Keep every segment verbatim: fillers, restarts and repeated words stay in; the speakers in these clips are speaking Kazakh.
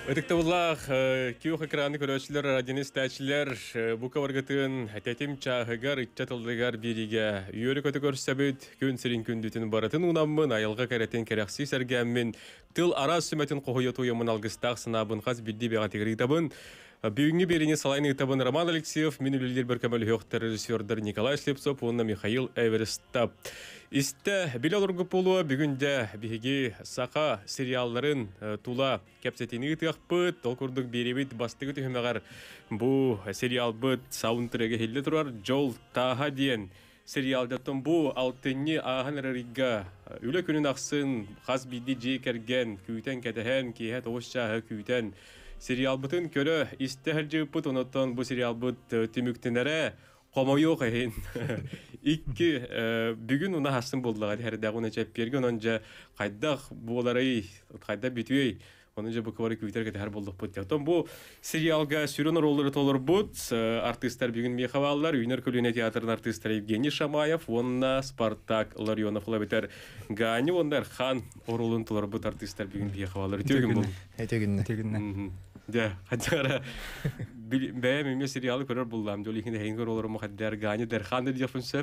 Өтіктіғылақ, кеуқ экраны көрөшілер, радионистәчілер, бұқа варгатын әтетім чағығар, үтчатылдығар беріге үйері көті көрсәбіт, күн сірін күндетін баратын ұнамын, айылға кәретін кәрәқсі сәргәмін, тыл ара сүмәтін қоғыйот ойымын алғыстақ сынабын қаз білді беға тегірі табын. Бүгінгі беріне салайны табын Роман Алексеев, мен үлілер бір көмілі хөқтер режиссердер Николай Слепцов, онына Михаил Эверестап. Исті білі олырғы болуы бүгінде бігі сақа сериалларын тула кәпсетені ұтық бұд, ол күрдік беребет бастығы түхімеғар бұл сериал бұд сауынтырығы хелі тұрар жол таға дейін. Сериалдатын бұл алтынны ағын рарыға үлі күнін ақсын қаз биді жей кәрген күйтен кәтіхен кейхет оғышшағы күйтен сериал бұтын көрі істәр жеп бұд, оныттан бұл сериал бұд түміктінәрі қомайы қайын. Икі бүгін ұна хасын болдылағады, әрді ағуына жәп берген, онжа қайдақ боларай, қайда бітуей, онынжа бұл көвары көйтер кәді әр болдық бұд. Оттан бұл сериалға сүрін роллары толыр бұд, артистар бүгін мейхавалылар, үйнер көліне театрын артистар Евгений Шамаев, онына Спартак Ларионов олабетер ғаны, ондар хан оролын толыр бұд артистар бүгін мейхавалылар. Өтегінні. Да, хадара бәе меме сериалы көрөр буллам. Жоликинде хейн көр олорум хаддар ганя дерханды дияфын сөп.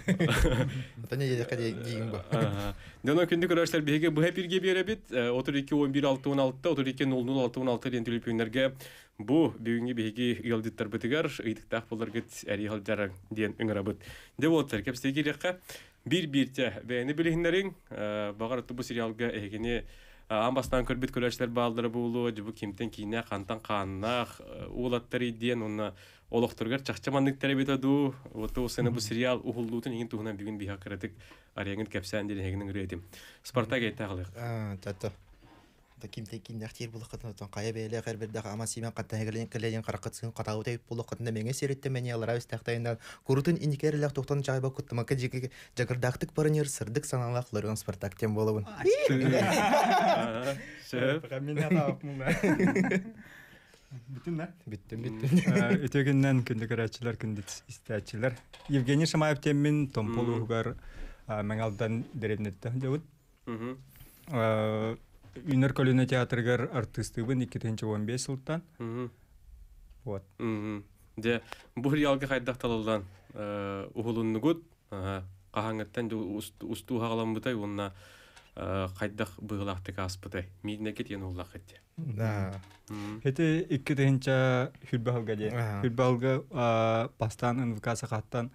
Тане жеде каде гигин ба. Дона күндү көрөшлөр беге бу хепирге беребит. отуз эки он бир алты он алты, отуз эки ноль ноль алты он алты ден телефондорго бу бүгүнгү беге ыялдыттар бытыгар, ыйтыктак болоргут әри халдар ден ыңырабыт. Деп отыр кепстеги рекка бир бирте бәйни билихиннерин багарты бу сериалга эгене Амбастан көрбет көрәчләр балдыры булу, җибу кимтен кинә кантан каннах, улаттар иден, онна олохтыргар чакчаманлык тәрбият аду, вот осыны бу сериал ухулдутын иген тугынан бүген биха кыратык арягын кәпсән дигән хәгенең рәтим. Спартак әйтә халык. А, тата. Та кимтен кинә хтир булып кытын, кая бәйле гәр бер дә ама симен катта гелен киләгән каракытсын катау тәп булып кытында меңе серетте мен ялара истәхтәйнән курутын индикерләр токтан чайба куттыма кәҗиге җагырдактык парынер сырдык саналакларын Спартак тем булуын. Сөп. Камина тап муна. Бүтүн да? Бүттүм, бүттүм. Өтөгүннән күндү көрәчләр, күндү истәчләр. Евгений Шамаев темин Томполугар маңалдан деревнетте дәвит. Мм. Э, Үнер көлүнө театргар артистыбын эки миң он беш жылдан. Мм. Вот. Мм. Де бу сериалга кайдакталылдан э ухулуннугут, ага, кахаңыттан усту хагаламбытай онна кайдак быгылакты каспытай. Миднекет ен уллак кетти. Да. Эти эки миң хүлбалга де. Хүлбалга пастан инвкаса каттан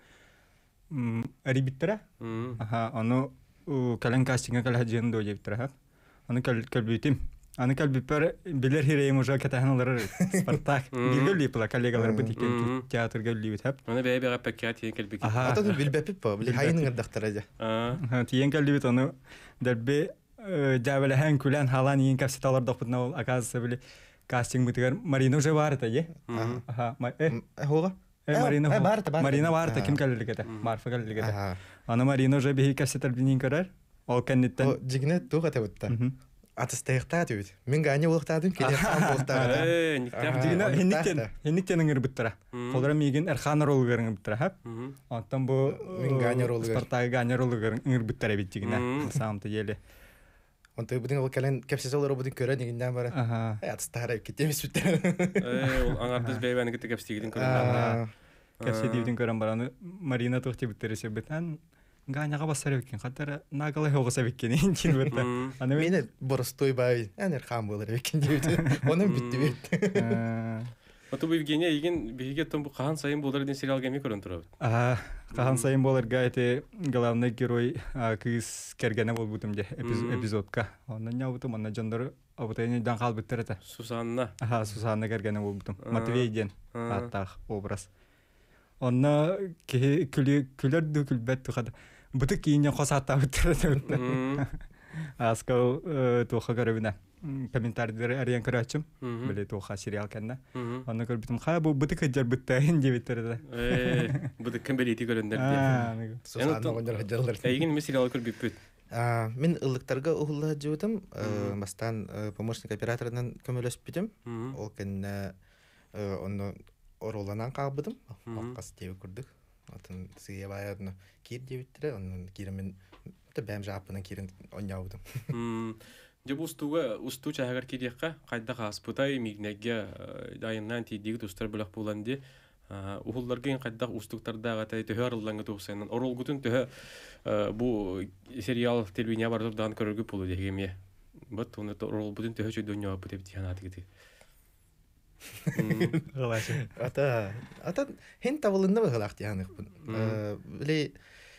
рибиттера. Аха, аны кален кастинга кала жен до жептера. Аны калбитим. Аны калбипер билер хирем уже катаналар Спартак. Билгели пла коллегалар битикен театрга либит хап. Аны бәе бәгә пакет ен калбик. Ата билбепип па, били хайның дактарада. А, тиен калбит аны дәрбе жабеле хан күлән халан ен капситалар докпытна ул оказывается били кастинг битгәр Марина уже бар та, е? Аха, э. Хога? Марина. Марина бар та, ким каллыгыта? Марфа каллыгыта. Аны Марина уже бихи капситал бинин көрәр. Ол кеннеттен. О, жигнет туга табытта. Атыстайыкта түбит. Мен ганя улыктадым, келе сан болтагыда. Э, никтәп дигән хинниктен, хинниктен ңгер биттера. Колдара миген Эрхан ролгарын биттера хап. Аттан бу Мен ганя ролгар. Спартак ганя ролгарын ңгер биттера бит дигән. Самты еле. Онта будин ол кален кепсезолор будин көрә дигәндән бара. Аха. Атыстайрап китемис биттер. Э, ул аңартыз бәйбәне китеп кепстигидин көргән. Кәсе дивдин көрән бараны Марина тохти биттересе битән. Ганяга басар бекен, хатара нагалай хогыса бекен интин бетте. Аны мене боростой бай, анер хам булар бекен дибит. Оның битти бит. Ото бу Евгения иген биге том бу кахан сайын булар дигән сериалга ми көрөн турабыт. А, кахан сайын булар гайте главный герой кыз кергәне бул бутым де эпизодка. Оннан нябытым, оннан жандар абытайны дан кал биттерете. Сусанна. Аха, Сусанна кергәне бул бутым. Матвей ден аттах образ. Онна күлөр ду күлбәт тухада. Бутык кийинен косатта биттерете. Аскау туха көрөбүнө. Комментарийдер арыян көрөчүм. Биле туха сериал кенде. Онна көрбүтүм ха бу бутык жер биттен деп биттерде. Э, бутык кем белети көрөндөр ди. Сусанна гондор хаҗалар. Эйген ми сериал көрбүппүт. А, мен ылыктарга ухулла жыбытым. Бастан помощник операторунан көмөлөшпүтүм. Ол кенне онно ороланан калбыдым. Аккас деп көрдүк. Атын сыйя баярны кир дебиттире, онун киремен бәм жапынан кирин оньяудым. Жабу устуга усту чагар кирекка кайда хаспытай мигнеге дайыннан тидиги тустар булак буланды. Ухулларга кайда устуктарда гата төһөрлаңга тусенен оролгутун төһө бу сериал телевидение бардырдан көрүгү булу дегеме. Бат уны орол бутун төһө чөдөньө бу деп тиянат гити. Галашы. Ата ата хен тавылында багалак янык. Биле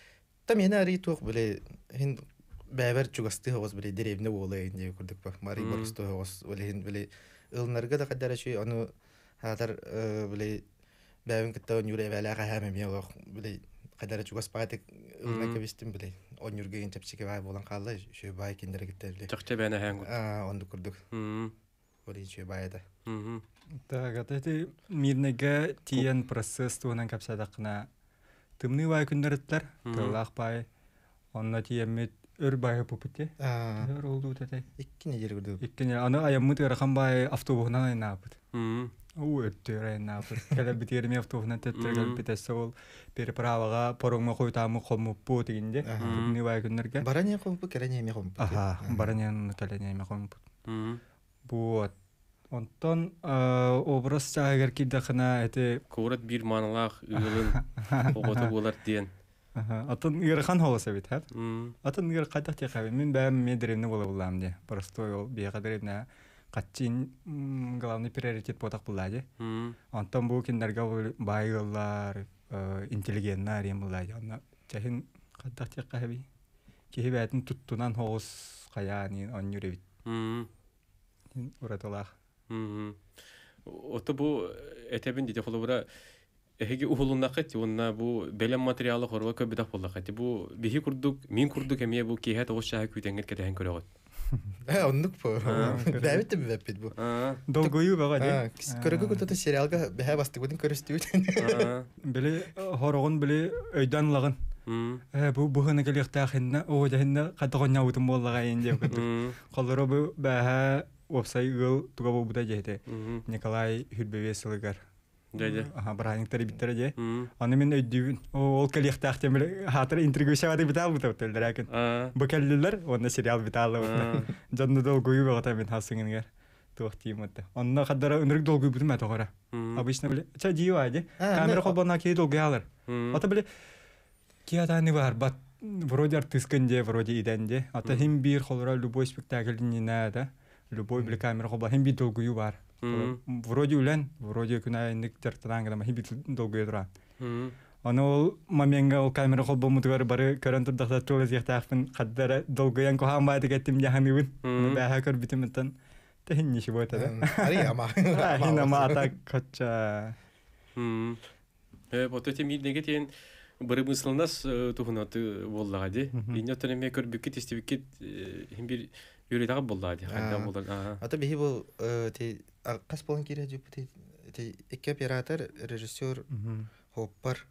там яна ритух биле хен бәбәр чугасты хос биле деревне болай инде күрдек ба. Мари борсто хос биле хен биле ылнарга да кадәр шуй аны хатар биле бәбән китә юре вәләгә һәм миялык биле кадәр чугас патик ылна кебистем биле он юрге ин чапчыга бай булган калды шуй бай киндер китә биле. Чакча бәне һәң. А, онды күрдек. Мм. Биле шуй байда. Мм. Так, это мирнеге тиен процесс туынан капсадакна тымны бай күндөрөттөр, тылак бай. Онна тиемет өр бай пупуте. А, Өр олду тете. икки неделе күрдек. Иккене аны аяммыт ырхан бай автобусна айнапыт. Мм. Уу өттөр айнапыт. Келе битерме автобусна теттер битесе ол переправага порongma койтамы комуппу дегенде. Тымны бай күндөргө. Баране компу керене ме компу. Аха, баранен келене комуппу. Мм. Вот. Онтон образ чагар кидахна эте Курат бир маналах ылын огото болар диен. атын ырхан холоса бит хат. Мм. Атын ыр кайтак текабы мен бәм медревне була булам де. Просто ол бия деревне катчин главный приоритет потак булади. Мм. Онтон бу киндерге байгылар, интеллигенттар ем булади. Аны чахин кайтак текабы. Кебәтен туттунан хос каяни он юребит. Мм. Ураталах. Мм. Ото бу этебин дите холобура эһиги ухулуннакыт онна бу белем материалы хорва көбүдак боллакыт. Бу бихи курдук, мин курдук эмие бу кеһе тогуз шаһы күтенгет кетен көрөгөт. А, ондук по. Бәбит бе бит бу. Аа. Долгою бага де. А, көрөгө күтөтө сериалга бәһә басты бүтүн көрөстү. Аа. Биле хорогон биле өйдөн лагын. Мм. Э бу бугына келектахинна о жахинна катагоння утум боллага инде көтү. Мм. Колоро бу баха опсай гыл туга бу буда жете. Мм. Николай Хүрбевесылыгар. Дәдә. Аха браниктер биттер же. Мм. Аны мен өйдүн. О ол келектахтем биле хатыр интервью шавады битал бутап телдерәкен. Аа. Бу келлилер онда сериал биталы. Жанны долгую багата мен хасынгынгар. Туктиматта. Онна кадара өнрүк долгую бутма тогара. Обычно биле ча диваде. Камера колбона ки долгую алар. Ата биле киятаны бар, бат вроде артистканде, вроде иденде. Ата хим бир холора любой спектакльне нада. Любой биле камера колба хим бир долгую бар. Вроде улен, вроде күнайник тертанга да хим бир долгую дра. Аны ол маменга ол камера колба мутгар бары көрөн турдакта толез яктафын каддара долгуян кохан байды кеттим жаханыбын. Баха көр битимтен тен ниши бота. Ари ама. Хина мата кача. Мм. Э, вот эти миднеге тен бары мыслынас тухунаты боллагади. Инде төнеме көрбүккит истебиккит хим бир юридага боллагади. Кайда болдар. Аа. Ата бихи бу те кас болон кире жуп те те эки оператор, режиссер, хоппар.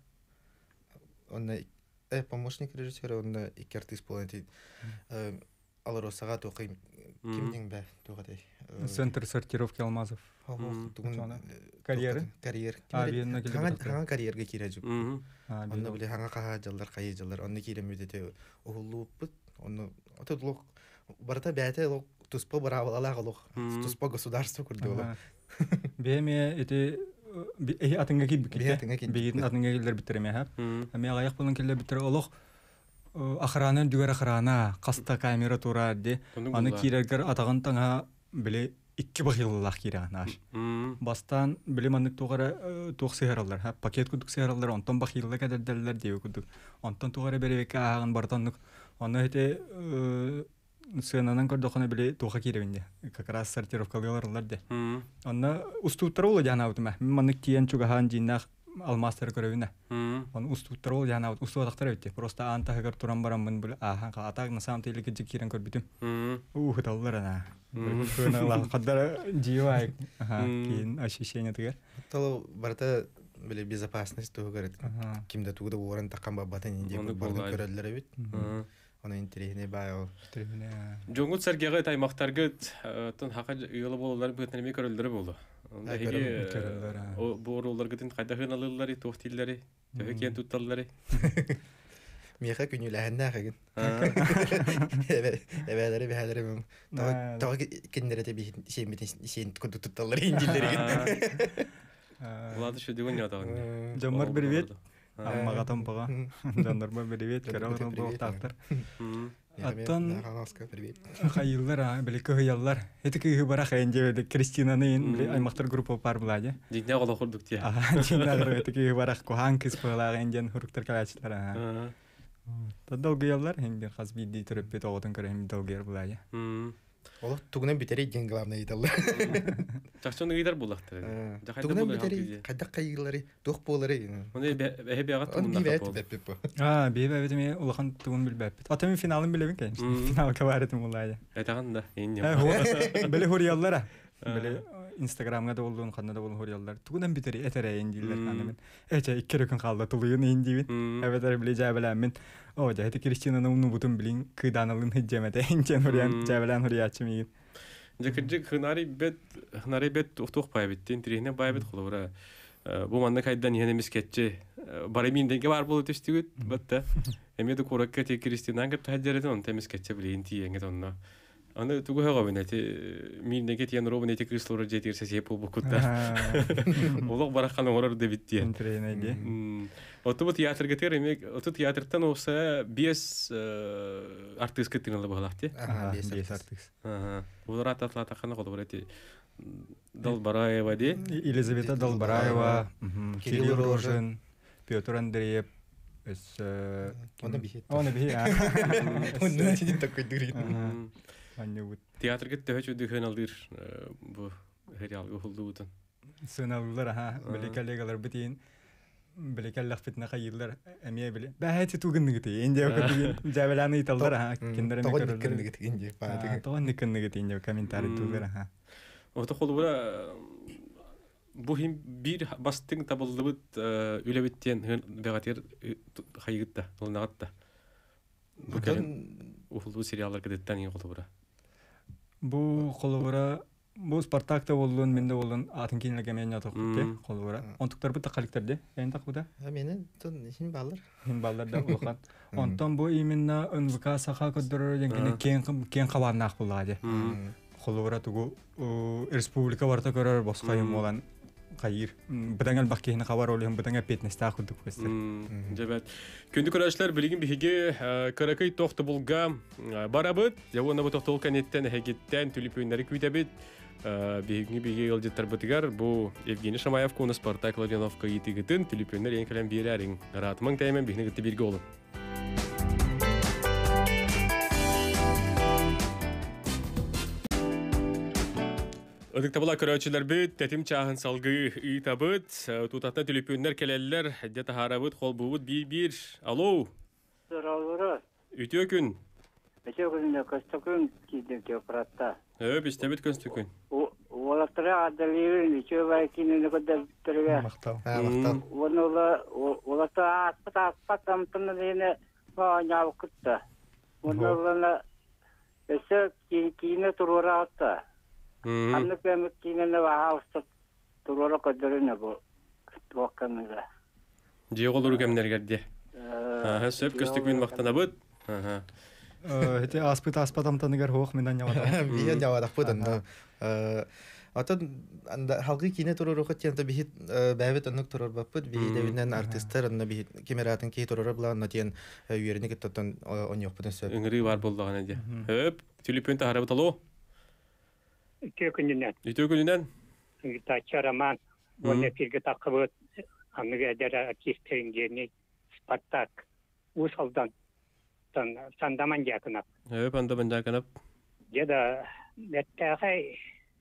Он э помощник режиссера, он эки артист болон те. Алар осага токим кимдин бе тугадай. Центр сортировки алмазов. Карьера. Карьер. Авианна келет. Ханга карьерге кире жуп. Мм. Онда биле ханга каха жылдар, кайы жылдар, онда кире мүдете оғылуыппыт. Онда отодлық барата бәте лок туспа барабалалага лок. Туспа государство күрді олар. Беме эти э атыңга килбик. Бе атыңга килбик. Бейин атыңга келдер битерме ха. Ами аяк болон келдер битер олох охрана дүгөр охрана каста камера тура де. Аны кирергер атаган таңа биле икки бахыллах киран аш. Бастан биле маннык тугара тук сыгыралар ха. Пакет кудук сыгыралар онтон бахылла кадерлер деп кудук. Онтон тугара беребек аган бартаннык. Аны эте сценанан көрдөхөне биле туга киребинде. Как раз сортировкалылар де. Аны устуттаруу жана утма. Маннык тиен чугахан жиннах алмастар көрөбүнө. Аны устуттаруу жана устуаттар өтте. Просто антагар туран барамын биле аха атак на самом деле кирен көрбүтүм. Ух таллар ана. Кына каддар живай. Аха кин ощущение тегер. Тол барта биле безопасность тугар. Кимде тугда орын таккан бабатан инде бардын көрөлөр бит. Аны интересне байыл. Жоңгут саргага таймактарга тон хака ыйлы болулар бөтнеме көрөлдөрү болду. Бу оролларга тен кайда хыналылары, токтиллери, төһөкен тутталлары. Меха күнүләһәннә хәген. Эбәләре бәһәләре мен. Тага киндәре дә бит сен бит сен күтү тутталар индиләре. Влада şu düğün ya dağın. Жомар привет. Аммага тампага. Жандарма привет. Каралдан доктор. Аттан хайыллар, а белеке хайыллар. Эти кыйы бара хайынҗа бе Кристинаны аймактар группа бар булади. Дигне гала курдук тия. А, дигне эти кыйы бара кохан кыз палаган хуруктар калачлар. Долгоялар хәнде хас бидди төрөп бит огытын көрәм долгояр булади. Олар тугынан битәре ген главный идалар. Чакчын гыйдар булактыр. Тугынан битәре кадак кайгылары тук болары. Моны бәһә бәгат тугунда капты. А, бебе битме улахан тугун билбәп. Атамын финалын билебин кен. Финалга барытым булайды. Айтаганда инне. Беле хурияллар. Беле Instagramга да болгон, кандай да болгон хурияллар. Тугундан битәре этере индиләр ханымын. Эче ике рөкөн калды тулыйын индибин. Әбәдәр биле җабеләмен. О, жайты Кристинаны уну бутун билин кыйданалын хиҗәмәтә инҗен хуриян җабелән хуриячымы. Жекеҗик хынари бет хынари бет тук пай бит тинтрихне бай бит хулура. Бу манны кайдан яне мискетче. Барымин денге бар булып төстүгүт. Батта. Эмеде коракка те Кристинага таҗарыдан он темискетче билин тиеңге тонна. Аны тугу хага бинети мин неге тиен робинети крислора жетирсе сеп бу кутта. Улук бараканы орор дебит тиен. Тренеге. Оту театрга теремек, оту театрдан олса бес артистка тиналы баглакты. Ага, бес артист. Ага. Улар ататлата кана колбарати. Долбараева ди. Елизавета Долбараева, Кирилл Рожин, Петр Андреев. Эс Оны бихет. Оны бихет. Оны сидит такой дурит. Театрга төһөчү дөхөналдыр бу сериалга hulduутун. Сыналлар ха, биле коллегалар битин. Биле коллег фитна кайыллар, эмие биле. Бәһәти тугынны гыты. Инде көтү җабеланы италдар ха. Киндерне көрөлөр. Тогон никенне инде. Тогон никенне гыты инде комментарий тулар ха. Ото холура бу хим бир бастың табылдыбыт үлебиттен бегатер хайгытта, улнагатта. Бу кәрен ухулду сериаллар кедеттен ин холура. Бу холура бу Спартакта болдун, менде болдун атын кинелге мен ятып кетти холура. Онтуктар бу такаликтерде, ен такбуда. А менен тон син баллар. Син балларда улган. Онтон бу именно эн вэ ка саха көдөрөр дегене кен кен кабарнак булады. Холура тугу республика барта көрөр боскайым болан кайыр. Битангал баккени хабар олем битанга пятнадцать кудук көстөр. Жебет. Күндү көрөчлөр билигин биге каракай тохты булга барабыт. Жавона бу тохтол канеттен хегеттен түлүпүннөрү күйтебит. Биги биге елжеттер бутыгар бу Евгений Шамаев кону Спартак Ладеновка итигитин түлүпүннөр эң калем берерин. Ратман таймен бигне гытты бирге болу. Ödükte bula köröçüler bit, tetim çağın salgı iyi tabıt, tutatna tülüpünler keleliler, haddete harabıt, kol buğut bir bir. Alo. Sıralvara. Ütüyor gün. Ütüyor günde kastakın kidim teopratta. Öp istemit köstükün. Olattıra adalıyın, ütüyor belki ne kadar bitiriyor. Maktal. Ha, maktal. Onu ola, olattıra atpat atpat amtını diyene bağına vakıtta. Onu olana, ese kiyine turura attı. Anlık bemek kiyine bağırsat turura kadarına bu vakkanıza. Diye olur kemler geldi. Ha, söp köstükün vaktana bıt. Ha. Эти аспыт аспатам таныгар хоох менен явада. Биен явадак будан. Э Атын анда халгы кине туруру хатянта бихит бәбет аннык турар баппыт бихит эвинен артисттар анна бихит кемератын ки турар булан натен үйерне кеттен он yok будан сөп. Үңри бар булдаган иде. Хөп, телефон тарабыт ало. Ütüyor gününden. Ütüyor gününden. Taçaraman, onu pirge takıbıt, anıga dara artistlerin yerini Spartak, Usal'dan, sandaman yakınap. Höp, anda ben jakanap. Ya da nettağay,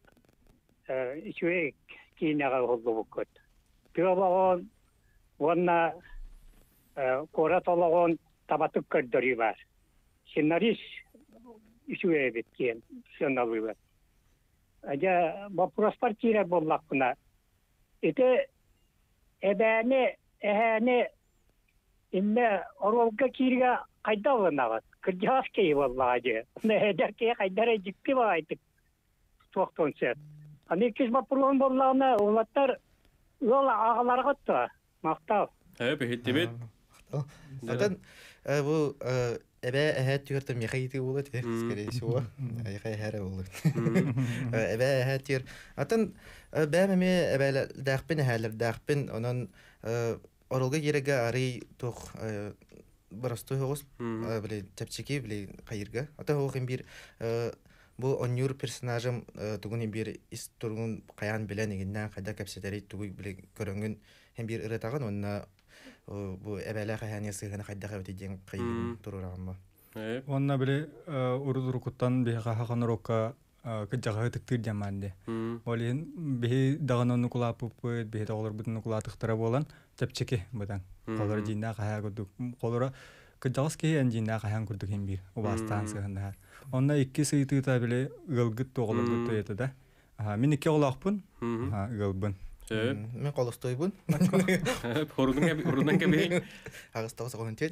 şöyle kinaga oldu bukut. Piyabağın, ona korat olağın tabatık kördürü var. Senarist, şöyle bitken, sınavı var. Aja вопрос partira bollakına. Ete ebene ehane inne orolga kirga kayda olanavat. Kırcağız ki vallahi. Ne eder ki kaydara ciddi varaydık. Çoktan set. Hani kiz vapurun bollağına olatlar yola ağalara gitti. Maktav. Höp, hitti bit. Атын бу эбе эһэ түгәртә мехайты булды те, скорее всего. Айха эһәре булды. Эбе эһэ тир. Атын бәмеме эбе дәхпин эһәлер дәхпин онон оролга киреге ари тох барастой хос биле тепчики биле кайырга. Ата хогын бир бу онюр персонажым тугун бир исторгун каян билен игеннән кайда капсетери тугуй биле көрөнгөн hem bir ıratağın onunla bu evvela kahaniyası gana kaydağı öteceğin kayın dururağım mı? Onunla bile urudurukuttan bir hakanırokka kıcağı tıktır jamandı. Olin bir dağın onu kulapıp bir dağlar bütün kulatıktara bolan tepçeki budan. Kolları jinna kaya kurduk. Kolları kıcağız ki en jinna kayan kurduk hem bir. O bastan sığında. Onunla iki sıytı da bile ılgıt doğulurdu yedi de. Min iki olakpın. Gılbın. Men qolostoybun. Horunun horunun gibi. Ağustos komentet.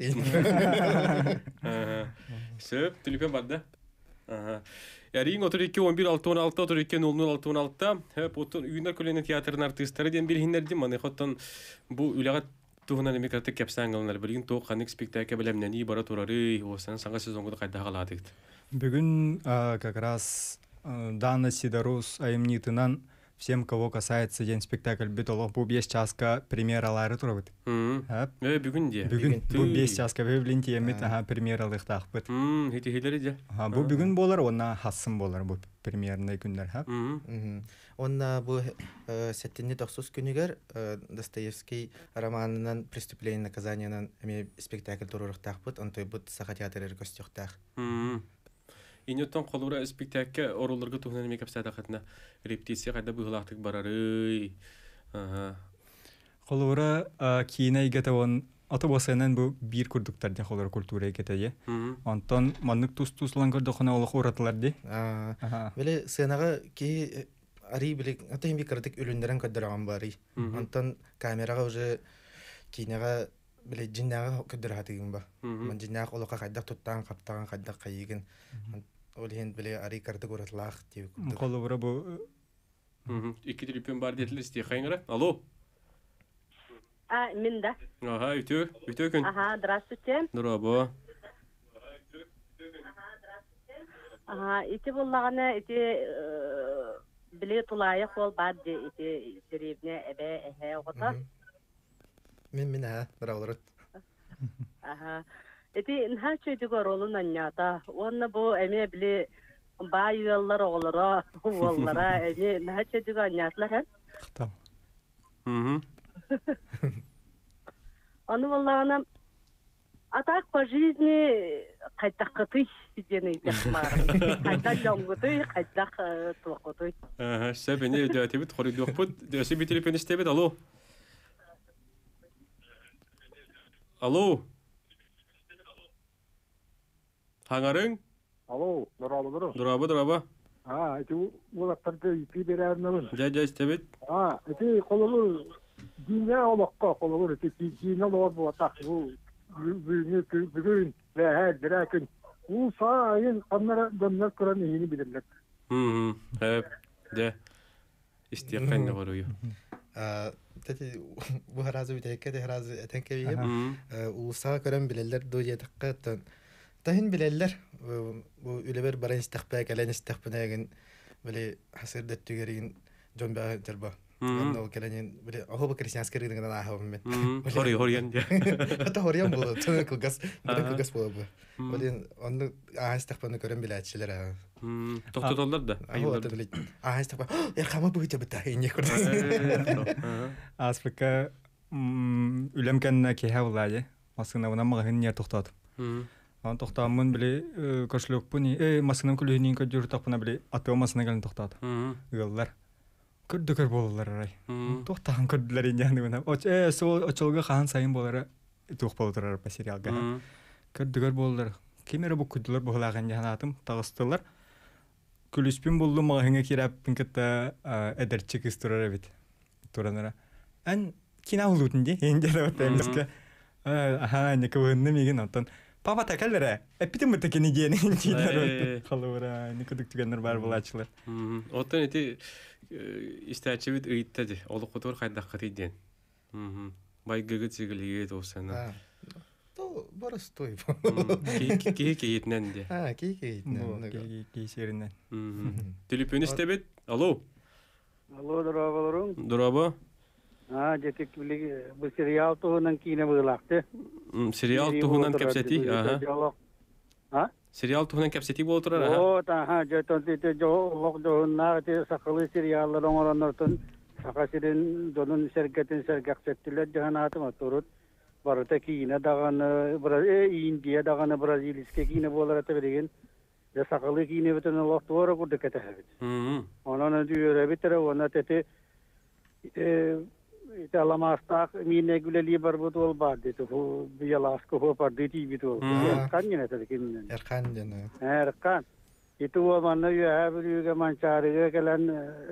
Söp tülüpe badda. Aha. Yarin otur iki on bir altı on altı otur iki nol nol altı on altı. Hep otun Üner Köleni tiyatrın artistleri diyen bir hinlerdi mani hottan bu ülagat tuğunan demokratik yapsangalanlar bir gün toğ kanik spektakle bilemden iyi bara turarı o sen sana sezonda kayda kaladık. Bugün как раз Дана Сидорус Аймнитынан всем, кого касается день спектакль битолог бу беш часка премьералары турабыт. Э, бүгүн де. Бүгүн бу беш часка бевлин тиемит премьералык тахпыт. Хм, хити хилери де. Ha bu бүгүн болар, онна хассым болар бу премьерный күндөр, ha. Онна бу сеттинни тохсус күнүгөр Достоевский романынан «Преступление и наказаниянан» эме спектакль турурак тахпыт, онтой бут саха театры көстөктах. Иньоттон колура спектакль оролорго тугнан мекап садакатна репетиция кайда быгылактык барары. Ага. Колура кийне игетевон автобусенен бу бир курдуктар де колура культура игетеje. Антон маннык тус-туслан көрдөхөнө олох уратылар ди. Аа. Беле сценага ки ари биле ата эми кырдык өлүндөрөн көдөргөн бары. Антон камерага уже кинега биле жиннага көдөрөтүгүн ба. Мен жиннага олока кайда туттан каптаган кайда кайыгын. Олен биле ари кырдык уратлах деп. Колура бу iki telefon бар детилер исте хайнгара. Алло. А, мен да. Ага, үтө, үтө күн. Ага, здравствуйте. Здорово. Ага, ити боллагана ити биле тулая хол бар де ити серебне эбе эхе огота. Мен мен ha, браулар. Ага. Ити нха чөйдүгө ролун анята. Онна бу эме биле бай юллар оглара, оллара эме нха чөйдүгө анятла хан. Там. Мм. Аны боллагана атак по жизни кайтакыты дени десмар. Кайта жомгуты, кайта токуты. Ага, себене дәтебит хоридокпут, дөсө бит телефон истебит. Алло. Алло. Хаңарың? Алло, дұрабы дұры. Дұрабы, дұрабы. А, әті олақтарды ипи берәрінімін. Жай, жай, істебет. А, әті қолығы дейіне олаққа қолығы әті дейіне олар бұл атақ. Бүгін бәәр, бірәкін. Ол сайын қаннара дөнлер көрәні ені білірлік. Хм, әп, де. Істеқен де баруы. Тәті bu harazı bitəkkə də harazı ətənkə biyəm. Usa körən bilirlər doya təqqətən. Tahin bilirlər bu üləbər baran istəxbə gələn istəxbənəgin belə hasır dəttügərin jomba jarba. Onda o gələn belə aho bu kristyanskə rəngdən ahım mən. Hori horiyan. Hatta horiyan bu. Kılgas, belə kılgas bu bu. Belə onu ah istəxbənə körən bilətçilər ha. Тоқтотолдар да. Ayıllar. Ah istəxbə. Ya xama bu hiç bitə indi kurdas. Аспека үлемкәннә кеһә булады. Масына уна магын я тохтат. Ан тохтамын биле көчлек буни. Э масына күлүнин көдөр тапына биле атып масына галын тохтат. Гыллар. Көрдөкөр болалар рай. Тохтаган көрдләр инде уна. Оч э сол очолга хан сайын болары тух болдырар по сериалга. Көрдөкөр болалар. Кемере бу күдләр булаган янатым тагыстылар. Күлүспин булды магыңа кирәп пинкетта эдерчик история бит. Туранара. Ан кина улутунде энде да отемске. Аха, не көвөнне меген антон. Папа такаллара. Эпитем мытакени дени инде. Халыра, не кудук түгеннер бар булачылар. Оттан эти истәчебит ыйттады. Олы котор кайда кытыйден. Бай гыгыт сигилиге тосана. То боростой. Кие кейетнен де. А, кей кей. Кейсеринен. Телефон истебет. Алло. Алло, дорогорун. Дурабо. А, жетек билеги бу сериал туһунан кийне быйлакты. Сериал туһунан кепсети. Ага. А? Сериал туһунан кепсети болот турар. О, та ха, жетон тете жо лок жонна те сакылы сериаллар оңороннортун сакасырын донун сергетин сергаксеттилер жаһанаты моторут. Барыта кийне даганы бир Индия даганы Бразилийске кийне болар ата берген. Я сакылы кийне битен лок туора курдык кетебит. Мм. Онон дүйөрө битере она тете э италамастак мине гүлели бар бут ол бар дете бу бияласко хо бар дити бит ол. Канне тете кинне. Эрхан жана. Эркан. Itu mana ya juga mencari kalian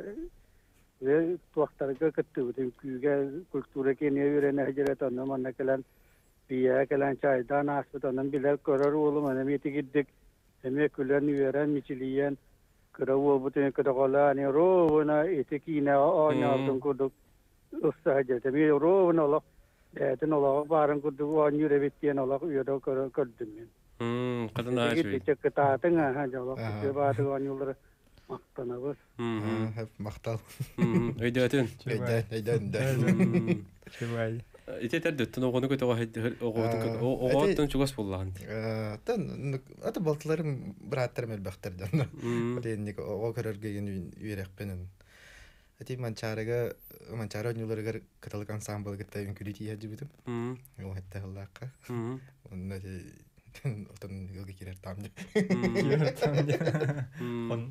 ya tuaktar ke ketu juga kultur ke ni urena hajat tanam mana kalian dia kalian cai dan aspek tanam bila korar ulu mana miti gidik eme kalian uran micilian kerawu betul kedakala ni ro na itikina anya tungkuduk usaha hajat tapi ro na Allah ya tu Allah barang kuduk anyu rebitian Allah udah korar kedum. Hmm, kadang aja. Jadi cek kita tengah aja loh. Coba tuh anyul maktan abis. Hmm, Maktal. hmm, itu itu. Eda, eda, eda. Чувай. Itu tadi tuh nongkrong kita wah, oh, oh, tuh juga sepuluhan. Тан ата балтыларым бираттар мел бактардан. Биренник о көрөр геген үйрекпенен. Ати манчарага манчара нюларга каталык ансамбл геттен күрити яжыбытым. Мм. О хетте халлакка. Мм. Онда отон йоги кирер тамды. Кирер тамды. Он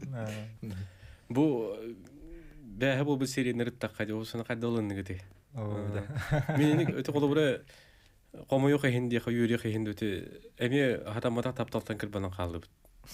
Бу бәһә бу сериянер тақады осына кадалын гыты. О да. Мен өтө колу бура комойо хенди хаюри хендүте эми хатамата тапталтан кирбанан калды.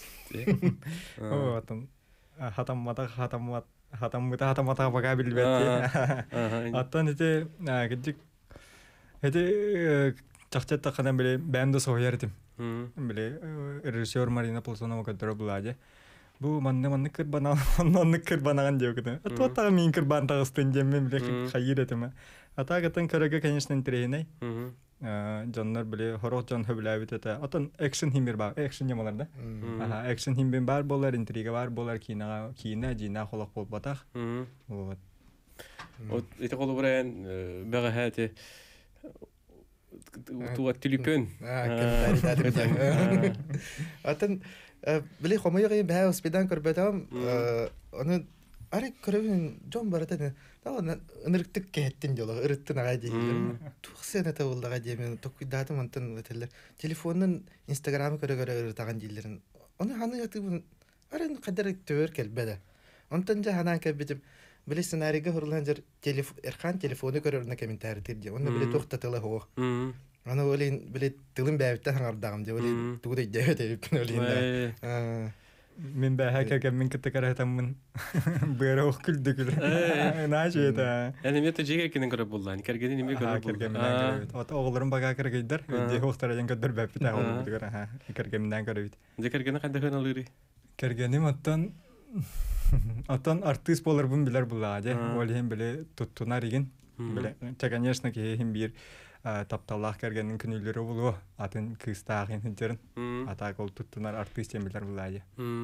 О атам хатамата хатамат хатамата хатамата бага билбетти. Аттан эте гидик эте чакчатта кадан биле бәмдө соярдым. Биле режиссер Марина Полсонова кадро буладе. Бу манны манны кирбана манны кирбанаган жокты. Атта мен кирбан тагыстын жеммен биле хайыр этеме. Ата гатын көрөгө конечно интерейней. Жаннар биле хорот жан хөбләбит эте. Атын экшн химер бар, экшн ямаларда. Аха, экшн химбен бар болар, интрига бар болар, кинага, кина, жина холок болуп батак. Вот. Вот эти колу буран бага хати туа телефон. Атын биле хомойга баа спидан көрбөтөм. Аны аре көрөбүн жон баратаны. Таа нырыктык кеттин жолу, ырыттын ага дейли. Тухсена табылдага деймен токуйдатым антын өтөлөр. Телефондун Инстаграмы көрө-көрө ырытаган дейлерин. Аны ханы ятыбын аре кадар төр келбеде. Антын жа ханан кебитим. Биле сценарийге хурлан жер телефон Эрхан телефону көрөрүнө комментарий тирди. Аны биле токтатылы хоо. Аны олин биле тылын бәбиттен хаңардагым деп олин тугудай деп олин да. Мен бәһә кәгән мен китәкәрәтәммен. Бер ох күлдүк. Нәҗә это. Әне мете җигә кенен көрөп булган. Кергәне неме көрөп булган. Ат огларым бага кергәйдер. Ди хохтардан көдер бәп тә ул дигәр. Ха, кергәннән көрөбит. Ди кергәне кандай хән алыры? Кергәнем аттан аттан артист булырбын билер булады. Ул һәм биле туттунар иген. Биле. Та конечно ки һәм бир тапталлах кергәннең күнүләре булу. Атын кыстагын хәнтерен. Ата кол туттунар артист билер булады.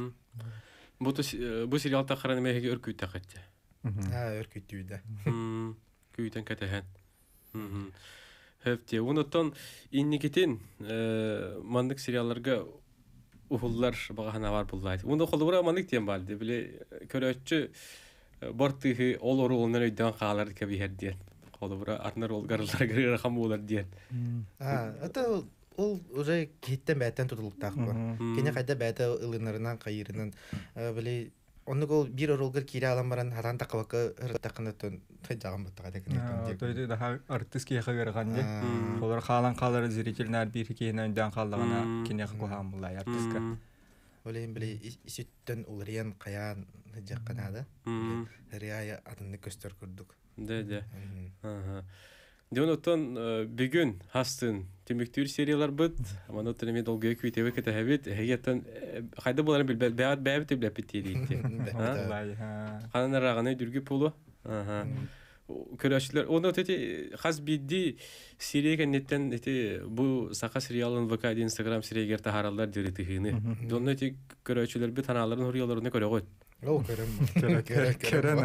Бу бу сериал тахраны меге өркүт тахатты. А, өркүтүдө. Хм. Күйтен катахан. Хм. Хәфте унуттан инникетен мандык сериалларга ухуллар багана бар буллайды. Унда колура мандык тем балды. Биле көрөччү бортыгы ол орулунан өйдөн каалар кебиһерден. Колура арнар ол гарлар гыры хам болар ден. А, это ол уже киттен бәттен тутулуктак бар. Кене кайда бәтә ылыннарынан кайырынан биле оны гол бир оролгыр кире алам баран хатан такыбакка ыртакынытын тайжаган баттага декенен. Тойды да артист кие кагырган де. Олар халан калар зрительнер бир киенен дан калдыгына кине кылган булай артистка. Олен биле исүттен улрыян каян жакканада. Рия атынды көстөр күрдүк. Да, да. Ага. Дөнөттөн бүгүн хастын темиктүр сериялар бит. Мана төнеме долгой күйтебе кете хабит. Хагаттан кайда буларын билбәт бәят бәят дип ләпит диде. Ха. Канараганы дүргү булу. Ага. көрәшілер, оны өте қаз бидді сиреген неттен бұл сақа сериалын ВК Инстаграм сирегер тахаралар директихini. Оны өте көрәшілер бі таналарын хұрияларына көрі қойд. Ол көрім. Көрім.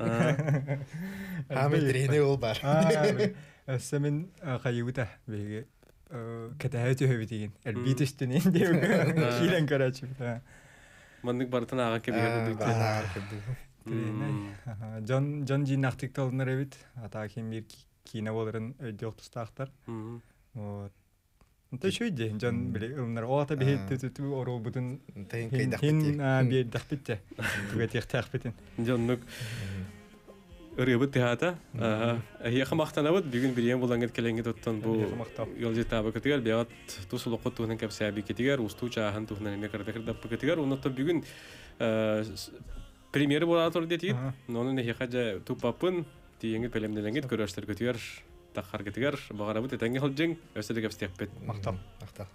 Хамы дірейіне ол бар. Өсі мен қайығыта бейге кәтәйі түйі деген. Әлбейт үстінен деу кейлен көрәшім. Мандық барытын ағын кебегерді. Жон жон жинақтық толыныр әбіт. Ата кем бір кейіне болырын өйде оқтыстақтар. Онта шөйде, жон біле ұлынар. Оғата бейетті түтті орол бұдың хин бейдіқ бітті. Түгәтек тәқ бітін. Жонлық ұрыбыт тіғата. Еқі мақтанабыд, бүгін бірген болаңғыд кәләңгет оттан бұл yol жетабы кетігер. Беғат тұсылыққы тұғынан кәпсәбі кетігер. Ұсту чағын тұғынан еме қырдақырдапы кетігер. Онықтан бүгін премьері болады тұр детейд. Оның еқа жа тұпапын дейінгі пәлемделеңгет көрәштер көтігер, таққар кетігер. Бағарабыт етәңгі қылжың, өсілі кәпстек бет. Мақтам. Мақтам.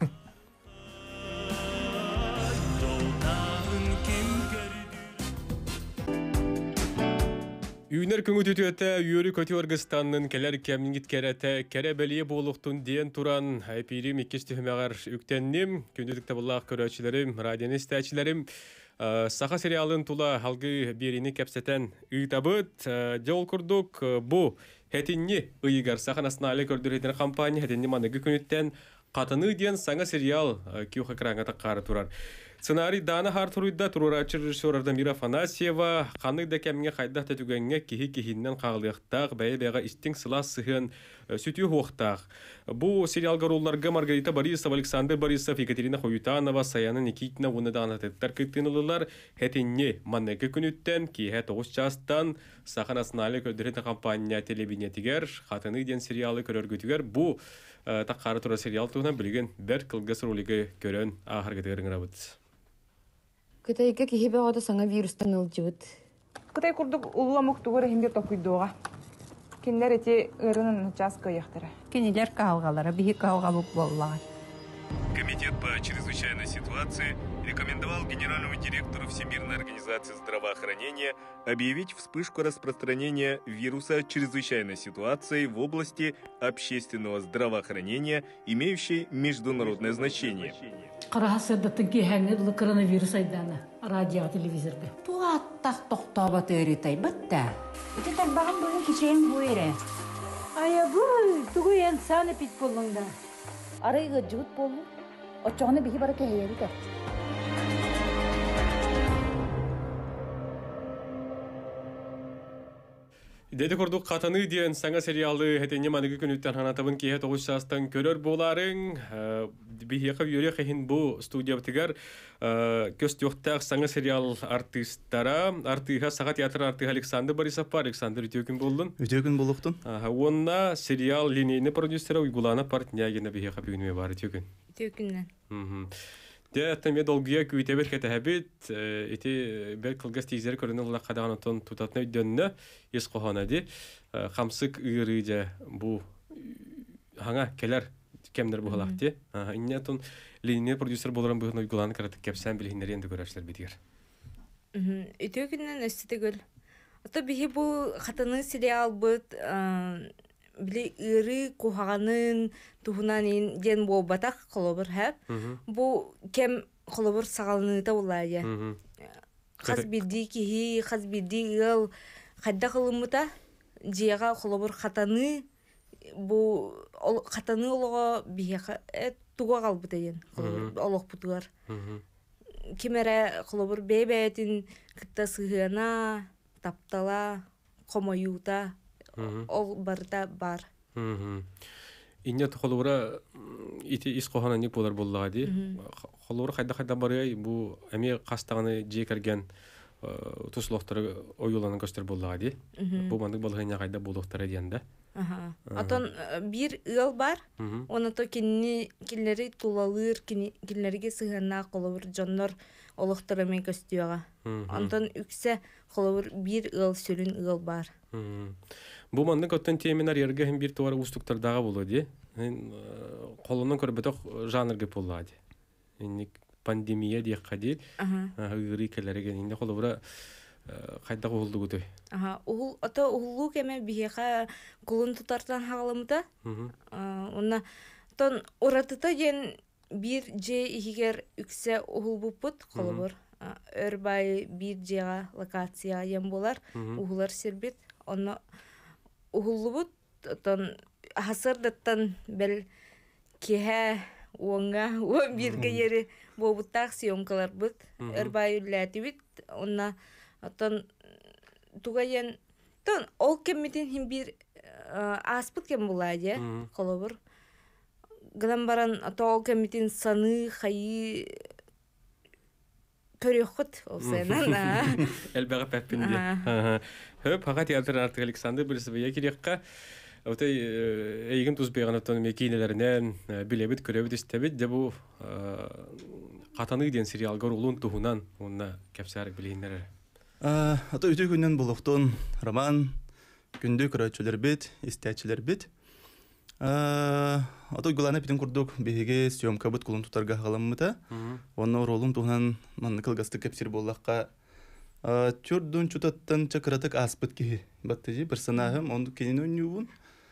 Үйінер күңі түтіөті үйері көті орғыстанның кәлер кәмінгіт кәрәті кәрі бәлие болуқтың дейін тұран әпейрім екес түхімеғар үктеннім, күнділікті бұллақ көрәтшілерім, радионы стәтшілерім, Саха сериалын тула халгы берini кәпсетен үйтабыт. Жол күрдік бұ хәтінні ұйығар сахан асналы көрдіретін компания хәтінні манығы күніттен қатыны ден саңа сериал кеуға краңата қары тұрар. Сценарий Дана Хартуруйда турурачы режиссерардан Мира Афанасьева қаны да кәміңе қайдақ тәтүгенге кехи-кехиннен қағылықтақ, бәйі-бәйға істің сыла сығын сүтүй хоқтақ. Бұл сериалға ролларға Маргарита Борисов, Александр Борисов, Екатерина Хоютанова, Саяна Никитина, оны да анатеттар кіттінілілер хәтінне маннекі күніттен кейхә тоғыз частан сахан асналы көрдіретін компания телебинетігер, қатыны ден сериалы көрергітігер. Бұл таққары тұра сериал туғынан білген бір қылғыс ролигі көрін ағырғытығырың рабыт. Кытайга кихибе ода саңа вирустан ылжыбыт. Кытай курдук улуа муктугура химге токуйдуга. Кинлер эти ырынын час кыяктара. Кинилер калгалара бихи калгалук боллаган. Комитет по чрезвычайной ситуации рекомендовал генеральному директору Всемирной организации здравоохранения объявить вспышку распространения вируса чрезвычайной ситуации в области общественного здравоохранения, имеющей международное значение. Қарасырдаттың кейхәңі бұл коронавирус айданы радио телевизорды. Туаттақ тоқтаба төрітай бітті. Үті тарбағын бұлын кешейін бұйыры. Ая бұл, түгі ең сәні пит болыңда. Арайғы жүгіт болу, отчоғыны бігі бара кәйері кәр. Деді көрдік қатаны дейін саңа сериалы әтене манығы күніттен ханатабын кейе тоғыз шастан көрер боларың. Бейеқі үйері қайын бұл студия бітігер көст yoқтақ саңа сериал артистара. Артыға саға театр артыға Александр Борисов бар. Александр үтеукін болдың? Үтеукін болуқтың. Онна сериал линейні продюсері Уйгулана партнягені бейеқі бүгінуе бар үтеукін? Үтеукіннен. Де әттәме долгия күйтебет кәтәбет, эти бәл кылгас тигзер көрінен ұлақ қадаған отын тұтатына өйденні ес қоғана де. Қамсық үйірі де бұл хаңа кәлер кәмдер бұғалақ де. Инне әтін линейный продюсер болырын бұғын ұйгыланы қаратық кәпсән білгендер енді көрәшілер бетігер. Үтеукіннен өсті гөл. Ото бігі бұл қатының сериал бұд біле үрі кухағанын туғынан ден бұл батақ қолыбыр әп. Бұл кем қолыбыр сағалыныта олайы. Қаз білді кейі, қаз білді ұл қайда қылымыта жеға қолыбыр қатаны бұл қатаны олыға бігі туға қалбыта ен олық бұтығар. Кемәрі қолыбыр бәй-бәйтін күтті сығына, таптала, қомайута ол барда бар. Инне холура ити ис кохана ник болар боллага ди. Холура кайда-кайда барый бу эми кастаганы жекерген туслоктор оюланын көстөр боллага ди. Бу мандык болгоня кайда болуктар дигенде. Аха. Атон бир ыл бар. Оны то кинни киллери тулалыр, киллерге сыгына колобур жоннор олуктар эми көстөөгө. Антон үксе колобур бир ыл сөлүн ыл бар. Бу мандык оттон теминар ерге hem bir туара устуктардагы болду ди. Колунан көрбөтөк жанрга болду ди. Пандемия дияққа дейд, үйірі келереген. Енді қолы бұра кайда улду гутой. Ага, ул ата улу кеме бихеха кулун тутартан хагалымда. Онна тон оратыта ген бир же игер үксе улбупут колобор. Өрбай бир жега локация ем болар. Улар сербит. Онна улубут тон хасырдаттан бел кеhe уонга уон бирге ери бобуттак съемкалар бут. Өрбай үлләтибит. Онна тон тугайен тон ол кеммитин хим бир аспыт кем буладе колобур. Гынан баран ата ол кеммитин саны хайы көрөкөт олсенан. Элбеге пеппинде. Хөп хага театр артык Александр Борисович кирекка Отой эйген туз беган оттон мекинелеринен билебит көрөбүт истебит де бу катаны ден сериалга улун туһунан онна кепсарык билейнер. А ото үтү күннен булуктун роман күндү көрөчүлөр бит, истечилер бит. А ото гулана питин курдук беге съемка бут кулун тутарга халаммыта. Онно ролун туһан манныкыл гасты кепсир боллакка а чурдун чутаттан чакратык аспыт ки баттыжи персонажым онду кенен нюбун.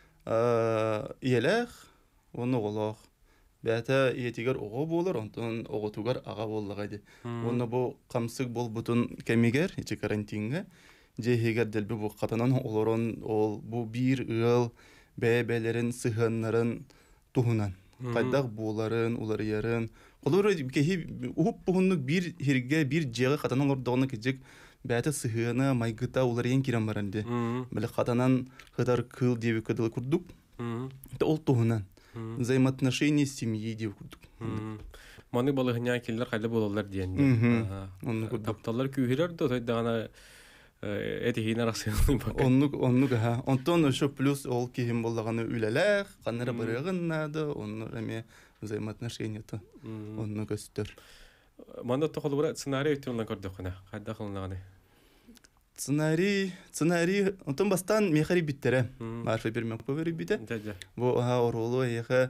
А иелех онно голох бәті етегер оғы болыр, онтын оғытугар аға болығайды. Оны бұл қамсық бол бұтын кәмегер, ече карантинге, жейгер дәлбі бұл қатанан олырын, ол бұл бір ұл бәбәлерін, сығынларын тұғынан. Қайдақ боларын, олар ерін. Олар кәхи ұғып бұғынлық бір херге, бір жеғі қатанан ордағына кәжек бәті сығыны, майгыта олар ең керен баранды. Білі қатанан қыдар кыл деві кыдылы күрдік, ол тұғынан. Взаимоотношения семьи деп күрдік. Маны балығыня келдер қайда болалар дейінді. Тапталар күйірер де тойдағана әтігейін арақсыйылың бақы. Оннук, ха. Онтон үші плюс ол кейім болағаны үләләқ, қаныры бірігіннады, оннур әме взаимоотношения то. Оннук өстір. Маны тоқылы бұра сценарий өттірілін көрді қына. Қайда қылынағаны? Сценарий, сценарий, онтон бастан мехари биттері. Марфа бермек повері бите. Бу аға оролу аяқы,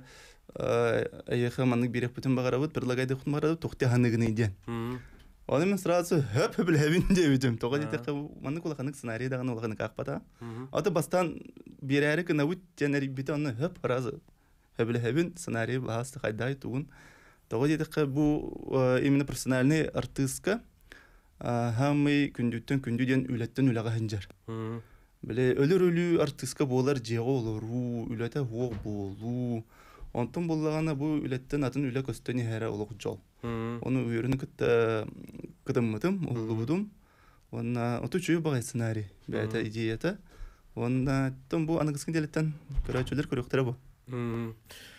аяқы манық берек бүтін бағарабыд, бірлагайды құтын бағарабыд, тоқты ханығын еден. Оны мен сразу хөп хөбіл әбін де өтім. Тоға детеқі манық олақанық сценарий дағаны олақанық ақпата. Аты бастан берәрі күні өт жәнәрі бите, оны хөп разы хөбіл әбін сценарий бағасты қайдай туғын. Тоға детеқі бұл именно персональный артистка, Хамы күндүттен күндүден үлеттен үләға хэнжар. Біле өлір өлі артистка болар жеға олару, үләті хоқ болу. Онтын болағана бұл үлеттен атын үлә көстені әрі олық жол. Оны үйіріні кыдым-мыдым, олы-бұдым. Онты чүйі бағай сценарий, бәйті идеята. Онтын бұл анығысқын делеттен көрәчілер көріқтері бұл.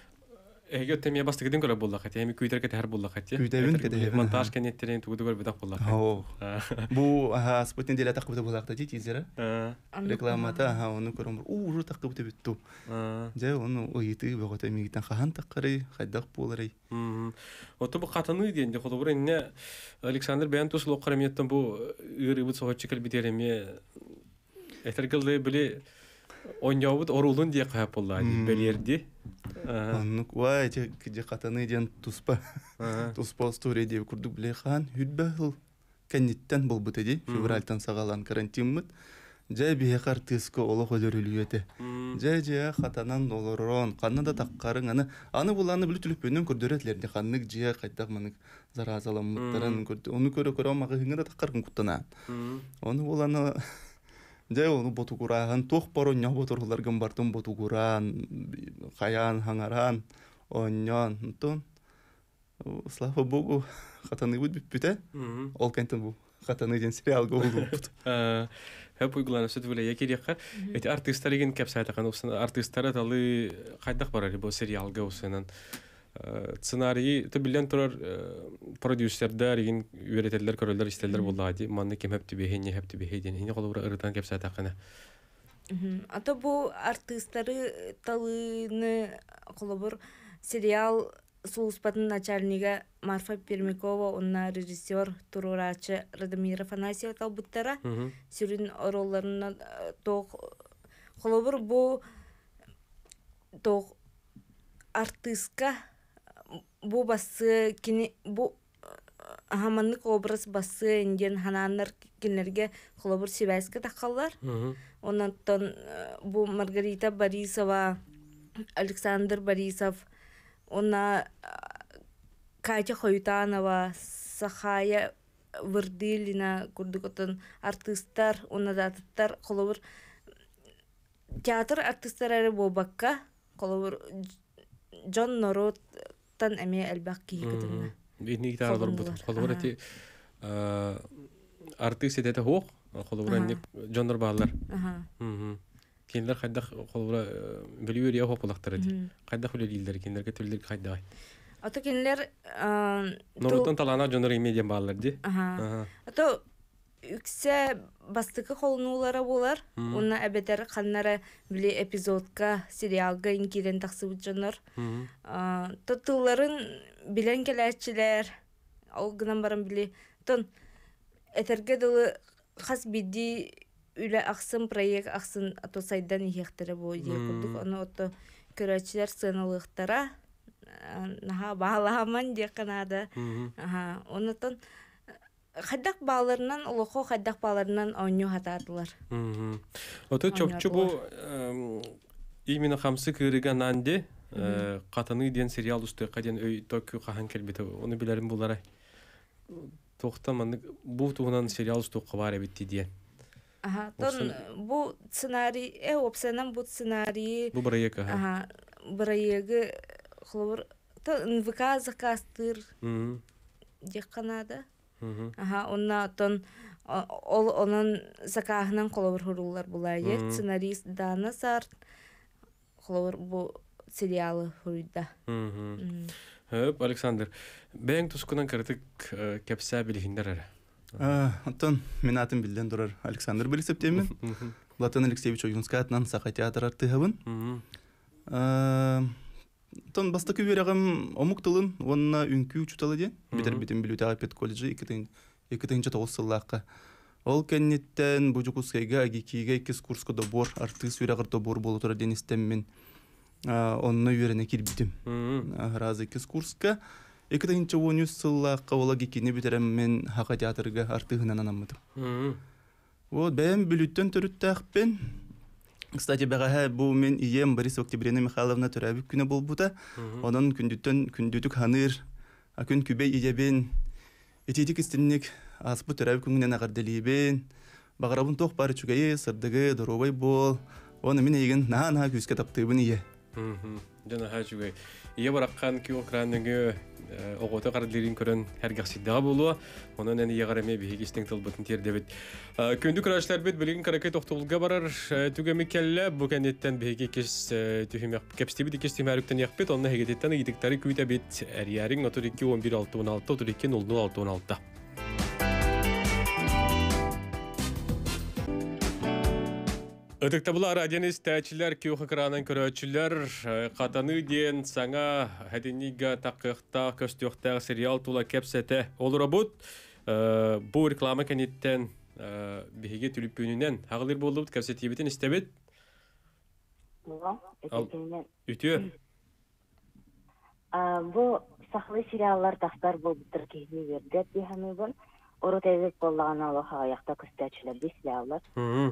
Эге темия басты кеден көрө болла хат. Эми күйдер кете һәр болла хат. Күйдәбен кете. Монтаж кенеттерин тугуду көрбөт ак болла хат. Бу аха спутин деле такып болла хат дит изера. Рекламата аха оны көрөм. У жу такып битту. Же оны ойты бөгөтө мигитен хахан такыры, хайдак болары. Ото бу катаны дигенде холобур энне Александр Бян тусло караметтен бу ырыбыт согочкел битереме. Этергелде биле Оньяубыт орулун дие каяп болла белерди. Оннук вай же катаны ден туспа. Туспа стори деп курдук биле хан хүдбахыл кенниттен болбут эди. Февральтан сагалан карантинмыт. Же бие артистка оло холөрүлүөтө. Же же катанан олорон канада таккарын аны аны буланы бүлүтүлүпөнөн көрдөрөтлерди ханнык же кайдак манык заразаламыттарын көрдү. Ону көрө көрө мага хиңера таккарын куттана. Ону буланы Жай оны ботугураған, тоқ бару ня ботурларган бартын ботугуран, қаян, хаңаран, оньян, нтон. Слава Богу, қатаны бұд бүт-бүті, ол кәнтін бұл. Қатаны ден сериалға олды бұд. Хөп уйгуланы сөт вілі екерекқа. Эти артисттар еген кәпсі айтақан, артисттары талы қайдақ барары бұл сериалға осынан. Сценарий төбілден тұрар продюсердар еген үйретелер, көрелер, істелер болады. Манны кем хөп түбе, не хөп түбе дейін. Хені қолы ұрытан кәпсі айтақына. Ата бұл артисттары талыны қолы бұр сериал Сулуспатын начальнига Марфа Пермякова, онна режиссер Турурачы Радомира Фанасия талбыттара. Сүрін оролларына тоқ қолы бұр бұл тоқ артистка бу басы кини бу хаманнык образ басы инден хананнар кинлерге холобур Сибайска таккаллар. Оннан бу Маргарита Борисова, Александр Борисов, онна Катя Хойтанова, Сахая Вырдылина курдукотон артисттар, онна датыттар холобур театр артисттары болбакка холобур Джон Нороттан эме элбак кийгетинна. Бини гитара бар бут. Холобур эти артист эте хох, холобур эне Джоннор баалар. Мм. Кинлер хайдах холобур билүүр я хоплактар эти. Хайдах үлелилдер кинлерге төллөр хайдагай. Ата кинлер Нороттан талана Джоннор медиа баалар ди. Ата үксе бастыкы холнулара болар. Онна әбетер ханнара биле эпизодка, сериалга инкиден таксыбыт жонор. Тотыларын билен келәчиләр, ол гынан баран биле. Тон этерге дылы хас биди үле аксын проект аксын ато сайдан ихтере бу ие курдук. Аны ото көрәчиләр сыналыктара наха баламан ди канада. Аха, онотон хаддак баларынан улохо хаддак баларынан оню хатадылар. Мм. Ото чопчу бу именно хамсы кырыган анде катаны ден сериал усты каден өй токю кахан келбете. Оны билерим булар. Токтаман бу тугунан сериал усты кабар битти дие. Аха, тон бу сценарий э опсенан бу сценарий. Бу проекта. Аха, проекты хлор то эн вэ ка закастыр. Мм. Ди Канада. Аха, онна тон ол онун закахынан колобур хурулар булайы. Сценарист Дана Сар колобур бу сериалы хурида. Хөп, Александр. Бәң тускунан кыртык кепсә билгендер. Антон, мен атым билден дурар Александр Борисов темен. Платон Алексеевич Ойгунска атынан Саха театр артыгыбын. Тон бастакы берегем омук тылын, онна үнкү учуталы ден. Битер битен билүтәгә пет колледжи икенче тоғыз сыллакка. Ол кеннеттен Бужукускайга агикиге икис курска добор, артист үрәгәр добор болу тора ден истеммен. Онны үйрене кирбитим. Разы икис курска. Икенче он сыллакка ола гикине битерем мен Хака театрга артыгынан анаммытым. Вот бәм билүттен төрүттәкпен. Кстати, бәгәһә бу мен ием Борис Октябрина Михайловна төрәбик күне булбута. Онын күндүттен күндүтүк ханыр, а күн күбе иебен. Этитик истинник аспы төрәбик күннән агырдылыбен. Багырабын тох бары чугае сырдыгы доровай бол. Оны мен еген на-на күскә таптыбын ие. Жана хажугай. Ие бараккан ки окранныгы огота кардырын көрөн хергасидага болуу. Онун эни ягараме бигистин тылбытын тердебит. Көндүк рашлар бит билген каракет токтолга барар. Түгөмү келле бу кенеттен биги кес түхүмөк кепстиби дикестим арыктан якпет. Онна хегететтен идиктери күйтө бит эрярин отур эки он бир алты он алты отур эки ноль ноль алты он алты. Өтікті бұл радион істәчілер, кеуқы қыранын көрөчілер, қатаны ден саңа әдінігі таққықта көстіоқтағы сериал тула кепсеті олыра бұд. Бұл реклама кәнеттен бігеге түліп бүйінінен ағылыр болды бұд, кепсеті ебетін істебет? Үтіо? Бұл сақлы сериаллар тақтар бұл бұттыр кейіне вердет дейхамы бұл. Ору тәйзек боллаған алуға аяқта көстәчілер дей сериаллар.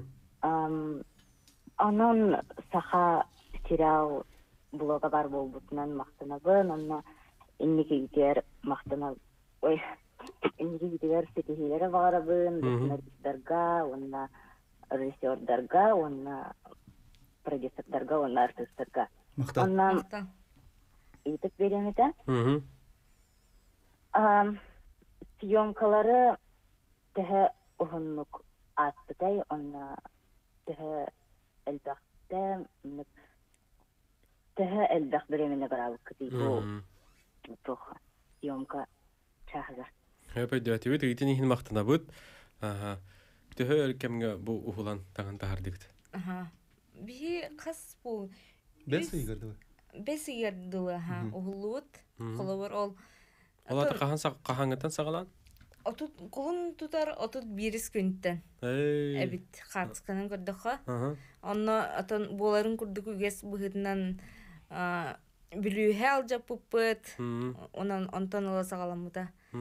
Анан саха сериал блога бар болбутунан мактанабын, анна иннеге гитер мактана, ой, иннеге гитер сетихилere барабын, сценаристлерга, онна режиссердарга, онна продюсердарга, онна артистлерга. Анна итеп берем ите. Съемкалары теге ухуннук аттытай, онна теге البختة من تها البخت بري من براوك كتيبو توخ يومك شهر هبا داتي ويت غيتني هن مختنا بود اها تها كم بو اوهلان تاغن تارديكت اها بي قص بو بس يقدر بس يقدر ها اوهلوت خلور اول ола та кахан сак кахангатан сагалан отут кулун тутар отут бирис күнтен. Эбит хатсканын көрдөккө. Онно атан боларын курдук үгес быгытынан билүү хел жапыппыт. Онан онтан ола сагаламыта.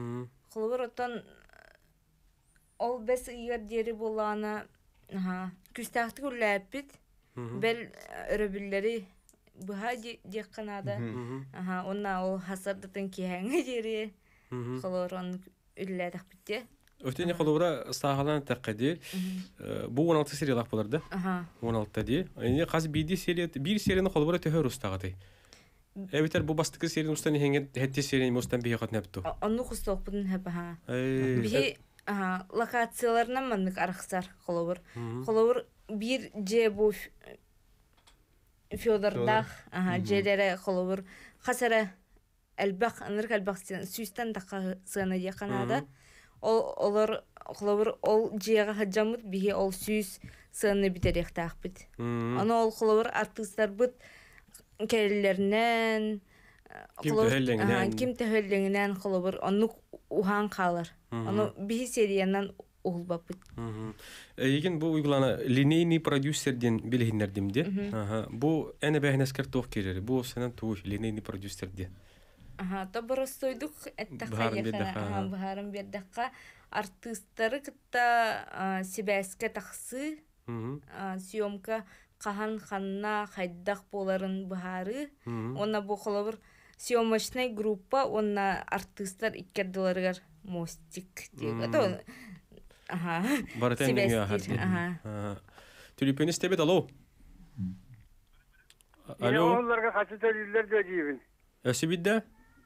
Холобор оттан ол бес ыйгар дери болана аха күстахты күлләппит. Бел өрөбүлләри буха дек канада. Аха онна ол хасардытын киһәңе дери. Холорон үлләдәк битте. Өтене холобра сагалан тәкъди. Бу он алты сериялак буларды. Аха. он алты ди. Эне каз биди серия, бир серияны холобра төһөр устагыды. Эбитер бу бастыкы серияны устан хәңгән хәтти серияны устан бия хатнапты. Анны хусток бутын һәп аха. Эй. Аха, локацияларынан маннык арыксар холобр. Холобр бир же бу Фёдордах, аха, жерлере холобр. Хасара әлбәк, анырк әлбәк сүстән дакка сына яканада. Ол олар холобр ол жега хаҗамыт бие ол сүз сыны битерек тахбит. Аны ол холобр артистлар бит келләрнән ким тәһәлләнгән холобр аны ухан калыр. Аны бие сериянан улбапыт. Еген бу уйгулана линейный продюсерден билгеннәрдимде. Аха, бу әне бәһнәскәр тох керер. Бу сенән туй линейный продюсерде. Аха, табырыстойдук әттәккә яхана. Аха, баһарым бердәккә артистлары кытта Себәскә тахсы. Съемка кахан ханна хайдак боларын баһары. Онна бу холобр съемочная группа, онна артистлар иккердиләргә мостик дип. Ага. Баратен миңа хәдди. Ага. Тюлипен истебет, алло. Алло. Онларга качы төлүлөр дөҗибин. Әсибиддә?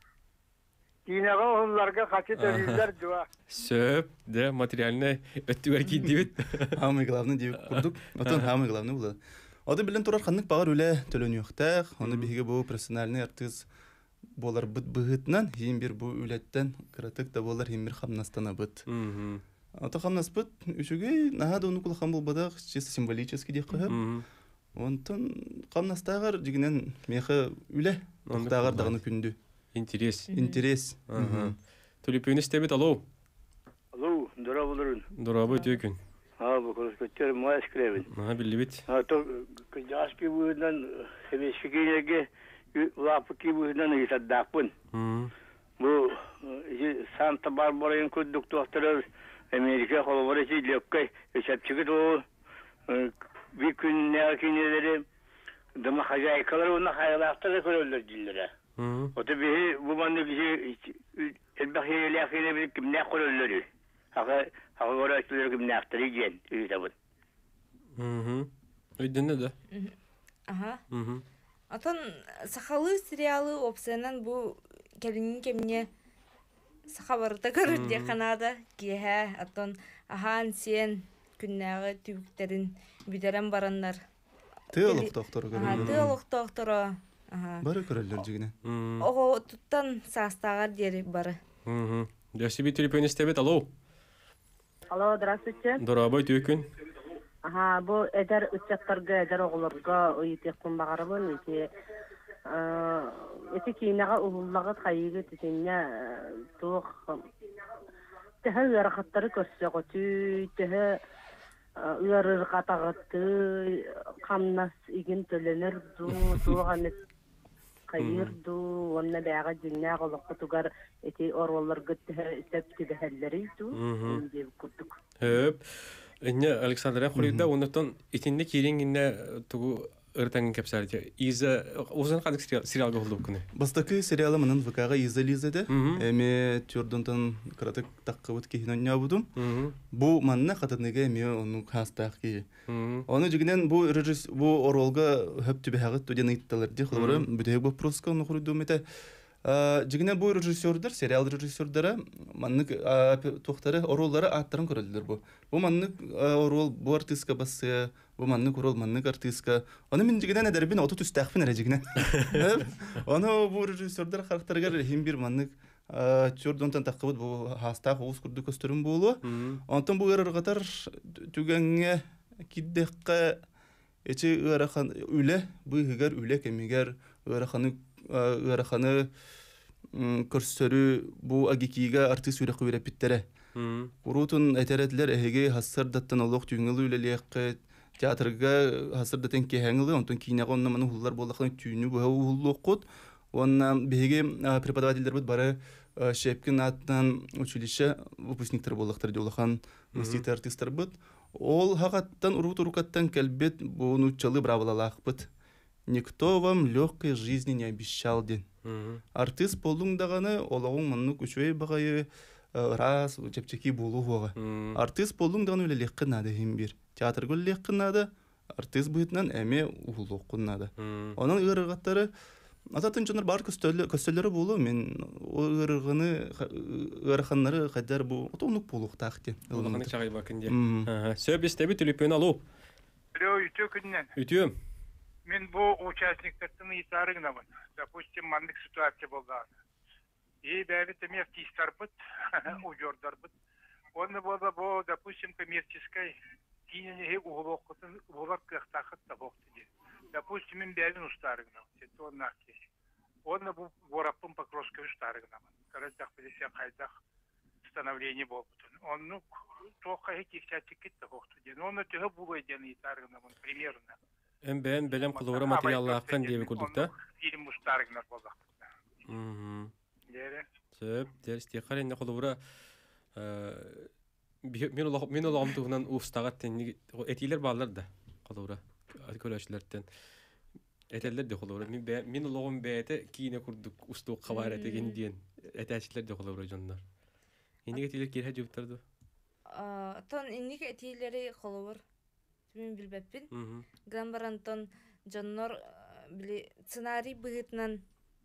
Динага онларга качы төлүлөр дуа. Сөп, дә материальный өттүгәр кийди бит. Самый главный дип курдук. Потом самый главный булды. Ады белән турар ханнык багыр үлә төлөнүктәк, аны биге бу профессиональный артист болар бит быгытнан, һин бир бу үләттән кратык да болар һин бир хамнастана бит. Мм. Ата хамнас бит, үчүгә нахада уну кул хам булбада, чисто символически дип кыйып. Онтон хамнастагыр дигенен мехе үлә. Тагыр дагыны күндү. Интерес. Интерес. Ага. Тюлипен истебет, алло. Алло, дора булырын. Дорабы төкүн. Ha bu konuştukları maaş krevin. Ha bilibit. Ha to kıcaş ki budan heves fikirge lapı ki budan yitadapın. Bu Santa Barbara'nın kurduk doktorlar Amerika kolaborası lökkay hesapçık o bir gün ne akineleri dama hacaykalar ona hayalakta körürler dillere. O tabii bu bende bir şey elbette lakine bir kim ne körürler. Haga haga öğrenciler gibi ne aktarıcın üyütabın. Hı. Öydenne de. Aha. Hı. Atan sakalı serialı opsiyanan bu kelinin kemine sakabarda görür diye kanada kihe atan ahan sen günleri tübüklerin bideren baranlar. Teolog doktoru görür. Aha, teolog doktoru. Aha. Barı körürler jigine. O tuttan sastagar deri barı. Hı hı. Дәшби телефон истебет, алло. Алло, здравствуйте. Дорабай төкүн. Ага, бу эдер үчәттәргә, эдер огларга уйты кумбагарыбын, ки э, эти кинага уллагы хайыгы тисенне тух. Тәһә ярахаттары көрсәгә түй, тәһә ярыр катагыты, камнас иген төленер ду, туган кайырду, онна бәгә диннә голыкка тугар эти орваллар гыттә сәпти бәһәлләре ду, дип күрдүк. Хөп. Инне Александр Ахурда оннан итинне кирингинне тугу ыртаңын кепсәрде. Иза узан кадык сериалга булдык күне. Бастакы сериалы менен ВКга изализеде. Эме түрдөнтөн кратык таккыбыт кихинен ябудум. Бу манна катыныга эме ону хастакы. Оны жигинен бу режиссер бу оролга хөптү бәгыт төден иттелер ди хлоры бүдө вопроска ону хурдум эте. Жигинен бу режиссердер, сериал режиссерлары маннык тохтары ороллары аттырын көрөлдүр бу. Бу маннык орол бу артистка басы, бу маннык орол маннык артистка. Аны мен жигинен эдербин отут үстәхпин эре жигинен. Аны бу режиссерлар характергер хим бир маннык чурдонтан такыбыт бу хаста хоус курду көстөрүм болу. Онтон бу эргатар түгәнгә киддеккә эче ырахан үле, бу хигер үле кемигер ыраханы ыраханы көрсөрү бу агикига артист үрәк үрәп питтере. Урутун әтерәтләр эһеге хасырдаттан олох түңгел үлеләккә театрга хасырдаттан кехәңле, онтон кинәгә оннан моны хуллар булдыгын түнү бу хуллык кот. Оннан беге преподавательләр бит бары Шепкин аттан училище выпускниктер боллактар дулахан мустит артисттар бит. Ол хагаттан урут урукаттан келбет буну чалы бравалалахпыт. Никто вам легкой жизни не обещал ден. Артист болуңдаганы олагың мунну күчөй багайы раз чепчеки болуга. Артист болуңдаганы эле леккин нада химбир. Театр гөл леккин нада, артист бытнан эме улуккун нада. Онун ырыгаттары ататын жонор бар көстөллөрү болу, мен ырыгыны ырыханнары кадар бу отонук болуктак ден. Улуканы чагай бакынде. Сөбүстеби телефон алуу. Алло, үтө күннен. Үтөм. Мен бу участниктардын итарыгынамын. Допустим, мандык ситуация болду. И бәбит эми артисттар бит, ужордар бит. Оны болду бу, допустим, коммерческой кинеге уголокутун улар кыктакыт да бокты. Допустим, мен бәбин устарыгынам. Это он нахти. Оны бу гораппын Покровской устарыгынамын. Карадак билесе кайдак становление болду. Он ну тока хекисятикит да бокты. Оны төһө булой ден итарыгынамын примерно. Эм бен белем кылура материаллаккан диби курдукта. Фильм устарыгынар болдак. Мм. Дере. Сөп, дерс тихарен кылура э мен улам мен улам тугунан устагат этилер балдар да кылура. Көрөчлөрдөн этелер де кылура. Мен мен улагым бете кийине курдук устук кабар этеген диен этечлер де кылура жоннор. Эниге этилер кирһе жуптарды. А, тон эниге этилери кылур. Мен билбеппин. Гамбарантон жоннор били сценарий быгытнан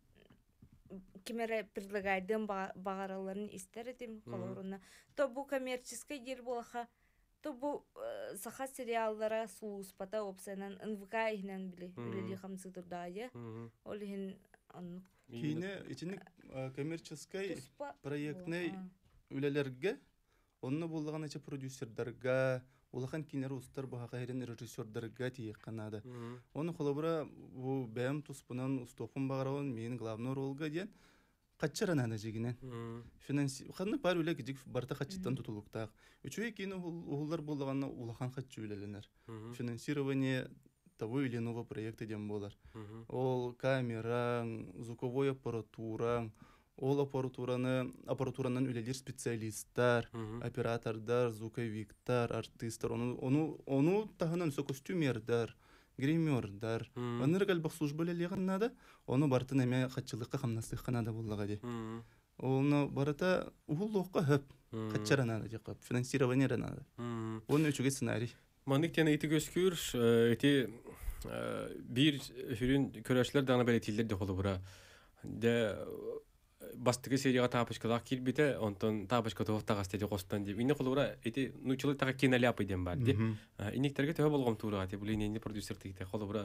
кимере предлагайдым багараларын истер этим колоруна. То бу коммерческий дел болаха, то бу саха сериаллара сууспата опсенан эн вэ ка ихнен били билели хамсыдырдайы. Олихин анну. Кине ичиник коммерческий проектный үлелерге онны булган эче продюсерлерге улахан кинер устар бу хакайрен режиссерлерге тие канада. Оны холобра бу бэм туспунан устопун багарауын менин главный ролга ден каччаран ана жигинен. Финанси ханны бар үле гидик барта качтан тутулуктак. Үчөй кине уллар булганна улахан каччы үлеленер. Финансирование того или иного проекта ден болар. Ол камера, звуковой аппаратура, ол аппаратураны аппаратуранан үлелер специалисттар, оператордар, звуковиктар, артисттар, onu onu onu таханан со костюмердар, гримердар. Аныр галбак служба лелегеннада, оны бартын эме хатчылыкка хамнастык канада буллага ди. Оны барата улукка хөп, хатчаранада ди кап, финансирование ранада. Оны үчүгө сценарий. Манык тени ити көскүр, эти бир хүрүн көрөчлөр дана белетилдер де холобура. Де бастыгы серияга тапышкалак килбите, онтон тапышка тофтага стеди костан деп. Инне холобура эти нучулы тага киналяп идем бар ди. Инниктерге төбө болгом туурага деп, булин энди продюсер тигите холобура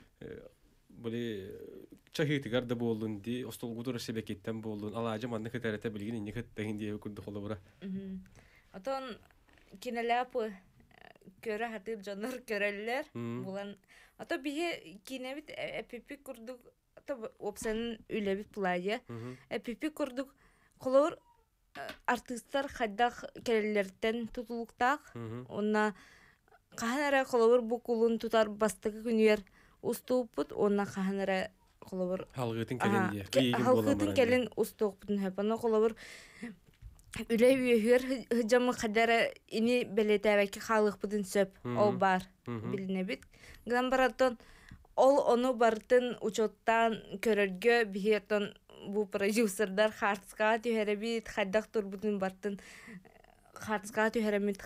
були чахитигар да болдун ди, остол гудура себекеттен болдун. Алажы манны кетерете билген инне кеттеген ди күндү холобура. Отон киналяпы көрө хатып жонор көрөллөр булан. Ата бие кинебит эпипи курдук опсанын үлебит плая. Эпипи курдук колор артисттар хайдах келелерден тутулуктак. Онна каханара колор бу кулун тутар бастыгы күнүер уступут, онна каханара колор халгытын келен ди. Халгытын келен уступутун хепана колор үле үйөр жамы кадара ини белетебеки халык будун сөп ол бар билинебит. Гамбаратон ол ону бартын учоттан көрөргө бихетон бу продюсердар хартска түһәребит хаддак турбутун бартын хартска түһәремит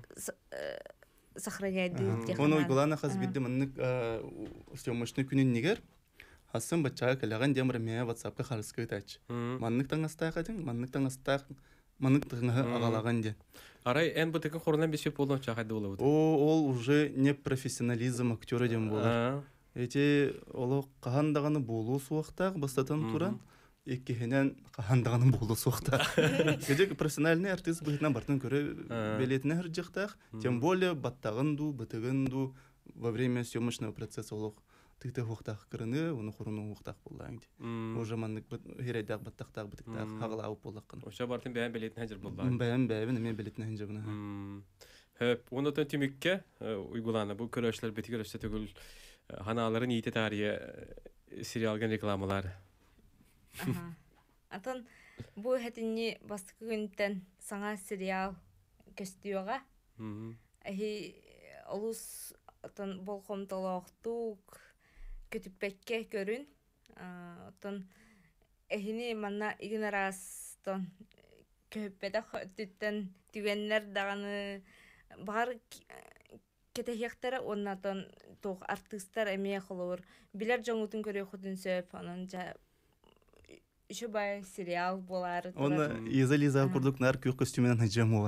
сохраняйды. Ону уйгулана хазбидде маннык съемочный күнүн нигер хасын бачага келеген демир ме WhatsApp-ка хартска тач. Маннык таңастак атың, маннык таңастак маннык таңга агалаган де. Арай эн бутыка хорнан бесеп болдон чагады болот. О, ол уже не профессионализм актера дем болот. Эти оло кахандаганы болуу суактак бастатан туран эккехенен кахандаганы болуу суактак. Гедек профессиональный артист бытынан бартын көрө белетине хыржыктак, тем более баттагынду, бытыгынду во время съемочного процесса оло тыгты хуктак кырыны, уну хуруну хуктак боллаңди. Уже маннык херейдак баттактак бытыктак хагалап боллаккан. Ошо бартын бәйән белетине хажыр болду. Бәйән бәйән эме белетине хажыр буна. Хөп, онотон тимикке уйгуланы бу көрөчлөр бети көрөштө түгүл ханаларын ите тария сериалген рекламалар. Атан Бу хэтинни бастыкы күнтен саңа сериал көстүөга. Ахи олус отон болхом толоохтук көтүппекке көрүн. Отон эхини манна игнорастон көппеда түттен түгеннер даганы бар кетехектері оннатон тоқ артистар эмие холор. Билер жоңутун көрө худун сөп, анан жа үші бай сериал болар. Оны Иза Лиза курдук нар күйк костюменен хажамова.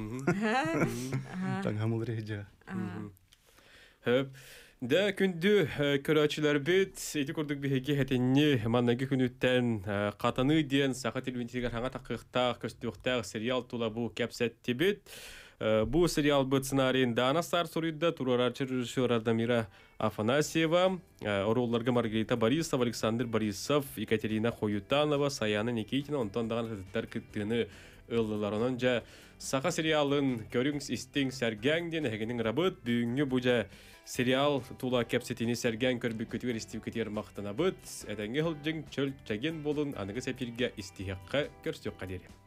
Таңамыл рейджа. Хөп. Да күндү көрөчүлөр бит, эти курдук бихеги хетенни маннаги күнүттен катаны диен саха телевизиягер хаңа такыкта көстүктө сериал тула бу кепсетти бит. Бу сериал бит сценарийин Данастар сурuyda турарчы режиссер Адамира Афанасьева, оролларга Маргарита Борисова, Александр Борисов, Екатерина Хоютанова, Саяна Никитина, онтон даган хаттар кыттыны ыллыларынан жа саха сериалын көрүңс истең сәргәңден хегенин рабыт бүгүнгү бужа сериал тула кепсетини сәргәң көрбүк көтүгөр истеп кетер мактана бит. Эденге хылжың чөл чаген болун аныгы сепирге истихакка көрсөк кадери.